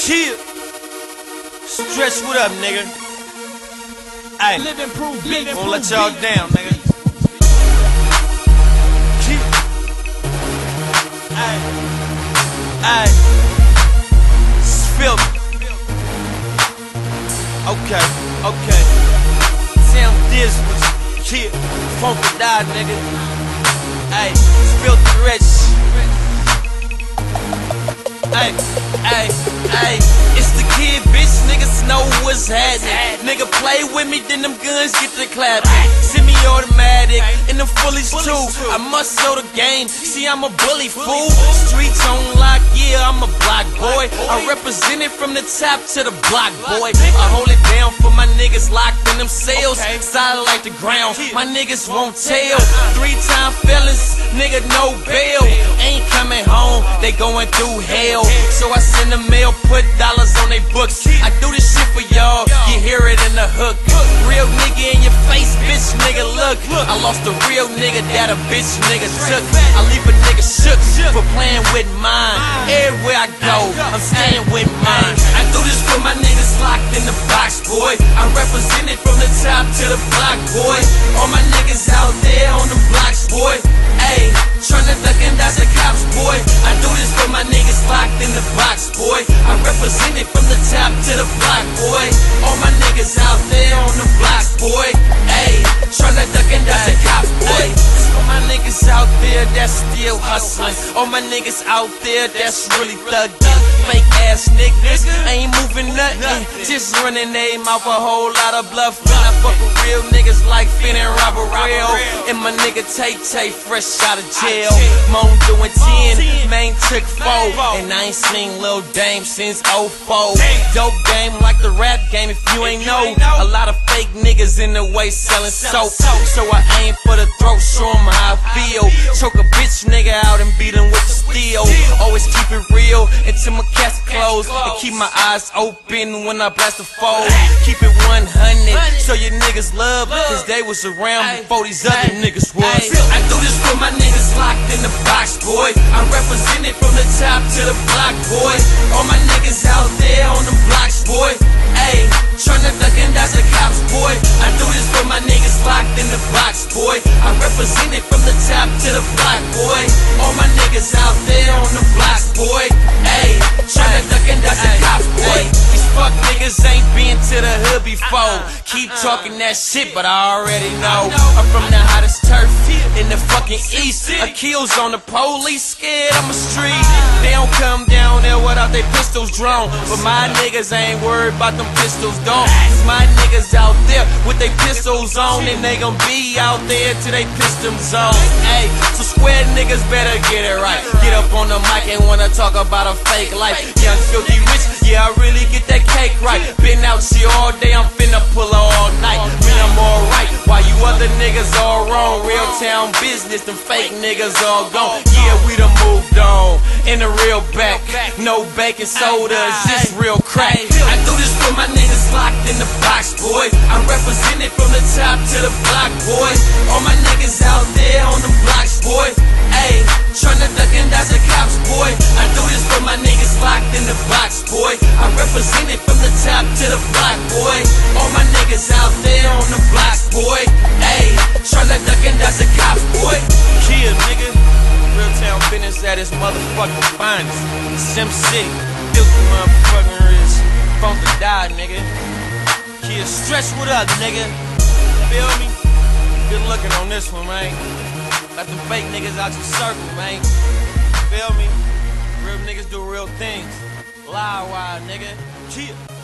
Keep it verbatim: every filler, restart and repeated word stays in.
Chill. Stretch, what up, nigga? Ayy, Living proof, big won't let y'all down, nigga. Chill. Ayy, ayy. Spill. Okay, okay. Sam this was chill. Funky died, nigga. Ayy, spill the rich. Ay, ay, ay, it's the kid, bitch, niggas know what's happening. Nigga play with me, then them guns get to clapping. Semi-automatic, and them fullies too. I must show the game, see I'm a bully, fool. Streets on lock, yeah, I'm a block boy. I represent it from the top to the block, boy. I hold it down for my niggas locked in them cells. Solid like the ground, my niggas won't tell. Three-time felons, nigga, no bail. Ain't coming home, they going through hell. So I send the mail, put dollars on they books. I do this shit for y'all, you hear it in the hook. Real nigga in your face, bitch nigga, look. I lost a real nigga that a bitch nigga took. I leave a nigga shook for playing with mine. Everywhere I go, I'm staying with mine. I do this for my niggas locked in the box, boy. I represent it from the top to the block, boy. All my niggas out there on the blocks, boy. Ayy, tryna duck and dodge the cops, boy. I do this for my niggas locked in the box, boy. I represent it from the top to the block, boy. All my niggas out there on the blocks, boy. Ayy, tryna duck and dodge the cops, boy. All my niggas out there that's still hustling. All my niggas out there that's really thugging. Fake ass niggas ain't moving nothing, just running their mouth a whole lot of bluff. When I fuck with real niggas like Finn and Robert Real, and my nigga Tay Tay fresh out of jail. Moan doing ten, main took four, and I ain't seen Lil Dame since oh four. Dope game like the rap game if you ain't know. A lot of fake niggas in the way selling soap, so I aim for the throat, show 'em how I feel. Choke a bitch nigga out and beat him with the steel. Always keep it real until my cats close, and keep my eyes open when I blast the fold. Keep it one hundred, so your niggas love, cause they was around before these other niggas was. I do this for my niggas locked in the box, boy. I represent it from the top to the block, boy. All my niggas out there on the blocks, boy. Ayy, tryna duck and dodge the cops, boy. I do this for my niggas locked in the box, boy. I represent it from the top to the block, boy. All my niggas out there on the blocks, boy. Ayy, tryna duck and dodge the cops, boy. These fuck niggas ain't been to the hood before. Keep talking that shit, but I already know. I'm from the hottest turf in the fucking east. Achilles on the police, scared I'm a street. They don't come down there without they pistols drawn, but my niggas ain't worried about them pistols gone. Cause my niggas out there with they pistols on, and they gon' be out there till they pistols on. Ayy, so square niggas better get it right. Get up on the mic and wanna talk about a fake life. Young filthy rich, yeah, I really get that cake right. Been out here all day, I'm finna pull her all night. Me, I'm alright, while you other niggas all wrong. Real town business, them fake niggas all gone. Yeah, we done moved on, in the real back. No baking soda, it's just real crack. I do this for my niggas locked in the box, boy. I represent it from the top to the block, boy. All my niggas out there on the blocks, boy. Ayy, tryna duck and dodge the cops, boy. I do this for my niggas locked in the box, boy. I represent it from the top to the block, boy. All my niggas out there on the blocks, boy. Ayy, tryna duck and dodge the cops, boy. Kill, nigga. Real town business at its motherfucking finest. Sim City, filthy motherfucking wrist. Funky die, nigga. Kid Stretch, what up, nigga? Feel me? Good looking on this one, man. Let them fake niggas out your circle, man. Feel me? Real niggas do real things. Lie wide, nigga. Chill.